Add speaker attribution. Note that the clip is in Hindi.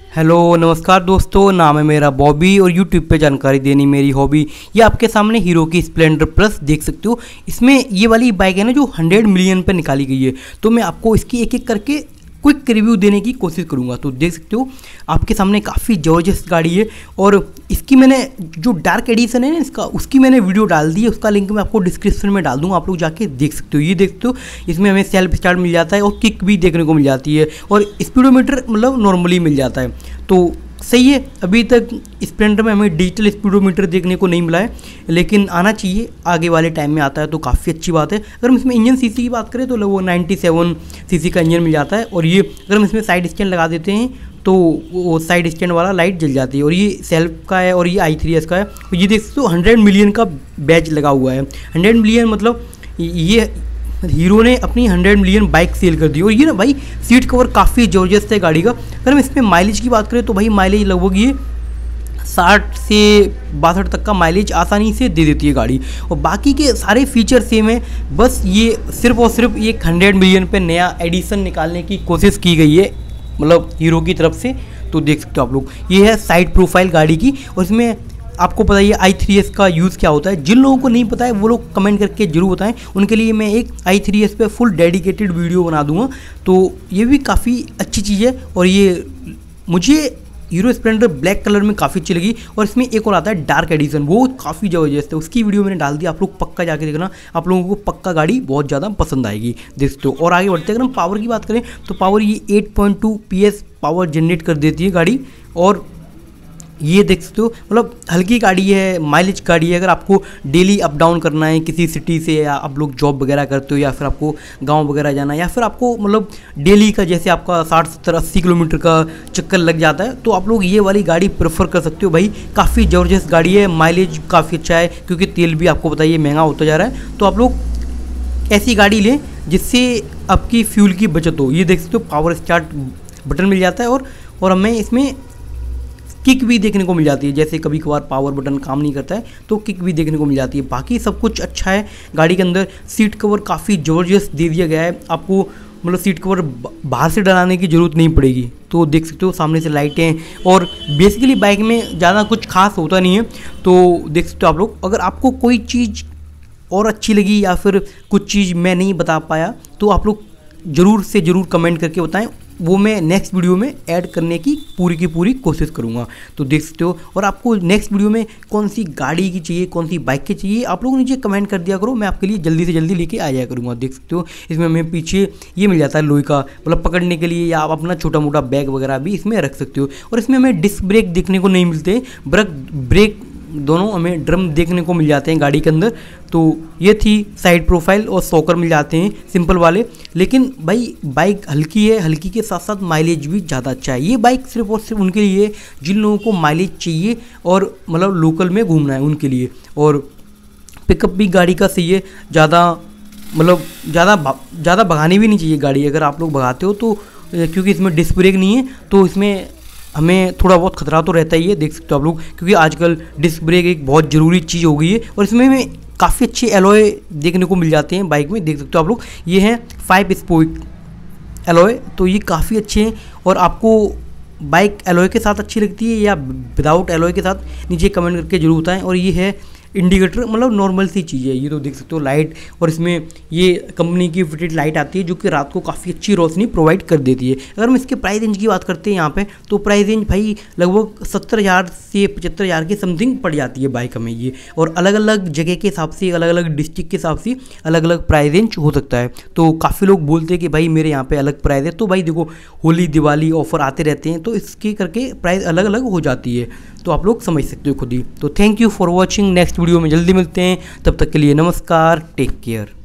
Speaker 1: हेलो नमस्कार दोस्तों, नाम है मेरा बॉबी और यूट्यूब पे जानकारी देनी मेरी हॉबी। ये आपके सामने हीरो की स्प्लेंडर प्लस देख सकते हो। इसमें ये वाली बाइक है ना जो 100 मिलियन पे निकाली गई है, तो मैं आपको इसकी एक एक करके क्विक रिव्यू देने की कोशिश करूंगा। तो देख सकते हो आपके सामने काफ़ी ज़बरदस्त गाड़ी है और इसकी मैंने जो डार्क एडिशन है ना इसका, उसकी मैंने वीडियो डाल दी है। उसका लिंक मैं आपको डिस्क्रिप्शन में डाल दूंगा, आप लोग जाके देख सकते हो। ये देख सकते हो इसमें हमें सेल्फ स्टार्ट मिल जाता है और किक भी देखने को मिल जाती है और स्पीडोमीटर मतलब नॉर्मली मिल जाता है, तो सही है। अभी तक स्प्लेंडर में हमें डिजिटल स्पीडोमीटर देखने को नहीं मिला है, लेकिन आना चाहिए, आगे वाले टाइम में आता है तो काफ़ी अच्छी बात है। अगर हम इसमें इंजन सीसी की बात करें तो वो 97 सीसी का इंजन मिल जाता है और ये अगर हम इसमें साइड स्टैंड लगा देते हैं तो वो साइड स्टैंड वाला लाइट जल जाती है और ये सेल्फ का है और ये i3s का है। और ये देख सकते हो 100 मिलियन का बैच लगा हुआ है। 100 मिलियन मतलब ये हीरो ने अपनी 100 मिलियन बाइक सेल कर दी। और ये ना भाई सीट कवर काफ़ी ज़बरदस्त है गाड़ी का। अगर हम इसमें माइलेज की बात करें तो भाई माइलेज लगभग ये 60 से 62 तक का माइलेज आसानी से दे देती है गाड़ी और बाकी के सारे फीचर सेम है। बस ये सिर्फ और सिर्फ ये 100 मिलियन पे नया एडिशन निकालने की कोशिश की गई है, मतलब हीरो की तरफ से। तो देख सकते हो आप लोग, ये है साइड प्रोफाइल गाड़ी की और इसमें आपको पता है i3s का यूज़ क्या होता है। जिन लोगों को नहीं पता है वो लोग कमेंट करके जरूर बताएं, उनके लिए मैं एक i3s पे फुल डेडिकेटेड वीडियो बना दूंगा। तो ये भी काफ़ी अच्छी चीज़ है और ये मुझे हीरो स्प्लेंडर ब्लैक कलर में काफ़ी अच्छी लगी। और इसमें एक और आता है डार्क एडिशन, वो काफ़ी ज़बरदस्त है, उसकी वीडियो मैंने डाल दी, आप लोग पक्का जाके देखना, आप लोगों को पक्का गाड़ी बहुत ज़्यादा पसंद आएगी। देख सकते हो। और आगे बढ़ते अगर हम पावर की बात करें तो पावर ये 8.2 PS पावर जनरेट कर देती है गाड़ी। और ये देख सकते हो मतलब हल्की गाड़ी है, माइलेज गाड़ी है। अगर आपको डेली अप डाउन करना है किसी सिटी से, या आप लोग जॉब वगैरह करते हो, या फिर आपको गांव वगैरह जाना है, या फिर आपको मतलब डेली का जैसे आपका 60 70 80 किलोमीटर का चक्कर लग जाता है, तो आप लोग ये वाली गाड़ी प्रेफर कर सकते हो। भाई काफ़ी ज़बरदस्त गाड़ी है, माइलेज काफ़ी अच्छा है क्योंकि तेल भी आपको बताइए महंगा होता जा रहा है। तो आप लोग ऐसी गाड़ी लें जिससे आपकी फ्यूल की बचत हो। ये देख सकते हो पावर स्टार्ट बटन मिल जाता है और हमें इसमें किक भी देखने को मिल जाती है। जैसे कभी कभार पावर बटन काम नहीं करता है तो किक भी देखने को मिल जाती है। बाकी सब कुछ अच्छा है गाड़ी के अंदर। सीट कवर काफ़ी ज़बरदस्त दे दिया गया है, आपको मतलब सीट कवर बाहर से डलाने की ज़रूरत नहीं पड़ेगी। तो देख सकते हो सामने से लाइटें, और बेसिकली बाइक में ज़्यादा कुछ खास होता नहीं है। तो देख सकते हो आप लोग, अगर आपको कोई चीज़ और अच्छी लगी या फिर कुछ चीज़ मैं नहीं बता पाया तो आप लोग ज़रूर से ज़रूर कमेंट करके बताएं, वो मैं नेक्स्ट वीडियो में ऐड करने की पूरी कोशिश करूँगा। तो देख सकते हो। और आपको नेक्स्ट वीडियो में कौन सी गाड़ी की चाहिए, कौन सी बाइक की चाहिए, आप लोग नीचे कमेंट कर दिया करो, मैं आपके लिए जल्दी से जल्दी लेके आ जाया करूँगा। देख सकते हो इसमें हमें पीछे ये मिल जाता है लोहे का, मतलब पकड़ने के लिए, या आप अपना छोटा मोटा बैग वगैरह भी इसमें रख सकते हो। और इसमें हमें डिस्क ब्रेक देखने को नहीं मिलते, ब्रेक दोनों हमें ड्रम देखने को मिल जाते हैं गाड़ी के अंदर। तो ये थी साइड प्रोफाइल, और सॉकर मिल जाते हैं सिंपल वाले। लेकिन भाई बाइक हल्की है, हल्की के साथ साथ माइलेज भी ज़्यादा अच्छा है। ये बाइक सिर्फ और सिर्फ उनके लिए जिन लोगों को माइलेज चाहिए और मतलब लोकल में घूमना है उनके लिए। और पिकअप भी गाड़ी का सही है, ज़्यादा मतलब ज़्यादा भगानी भी नहीं चाहिए गाड़ी। अगर आप लोग भगाते हो तो क्योंकि इसमें डिस्क ब्रेक नहीं है तो इसमें हमें थोड़ा बहुत खतरा तो रहता ही है। देख सकते हो आप लोग, क्योंकि आजकल डिस्क ब्रेक एक बहुत ज़रूरी चीज़ हो गई है। और इसमें हमें काफ़ी अच्छे एलॉय देखने को मिल जाते हैं बाइक में। देख सकते हो आप लोग, ये हैं 5 स्पोक एलॉय, तो ये काफ़ी अच्छे हैं। और आपको बाइक एलॉय के साथ अच्छी लगती है या विदाउट एलॉय के साथ, नीचे कमेंट करके जरूर बताएं। और ये है इंडिकेटर, मतलब नॉर्मल सी चीज़ है ये, तो देख सकते हो लाइट। और इसमें ये कंपनी की फिटेड लाइट आती है जो कि रात को काफ़ी अच्छी रोशनी प्रोवाइड कर देती है। अगर हम इसके प्राइस रेंज की बात करते हैं यहाँ पे, तो प्राइस रेंज भाई लगभग 70,000 से 75,000 के समथिंग पड़ जाती है बाइक हमें ये। और अलग अलग जगह के हिसाब से, अलग अलग डिस्ट्रिक्ट के हिसाब से अलग अलग प्राइस रेंज हो सकता है। तो काफ़ी लोग बोलते हैं कि भाई मेरे यहाँ पे अलग प्राइस है, तो भाई देखो होली दिवाली ऑफर आते रहते हैं तो इसके करके प्राइस अलग अलग हो जाती है, तो आप लोग समझ सकते हो खुद ही। तो thank you for watching, next video में जल्दी मिलते हैं, तब तक के लिए नमस्कार, टेक केयर।